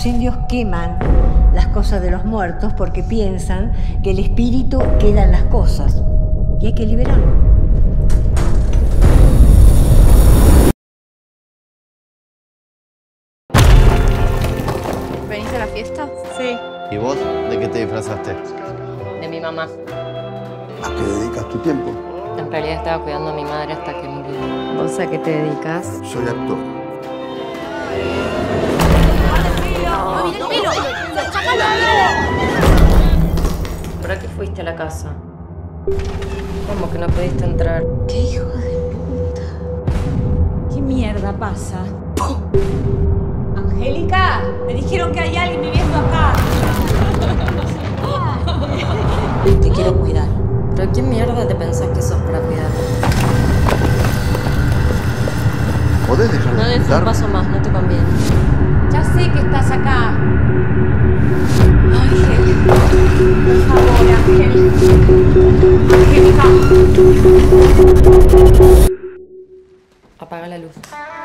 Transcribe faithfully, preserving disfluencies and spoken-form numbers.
Los indios queman las cosas de los muertos porque piensan que el espíritu queda en las cosas y hay que liberarlo. ¿Veniste a la fiesta? Sí. ¿Y vos de qué te disfrazaste? De mi mamá. ¿A qué dedicas tu tiempo? En realidad estaba cuidando a mi madre hasta que murió. ¿Vos a qué te dedicas? Soy actor. ¿Para qué fuiste a la casa? ¿Cómo que no pudiste entrar? ¡Qué hijo de puta! ¿Qué mierda pasa? ¡Angélica! Me dijeron que hay alguien viviendo acá. Te quiero cuidar. ¿Pero qué mierda te pensás que sos para cuidar? ¿Podés dejar No de des un pintar? paso más, no te conviene. Ya sé que estás acá. Ángel. Por favor, Ángel. Angélica. Apaga la luz.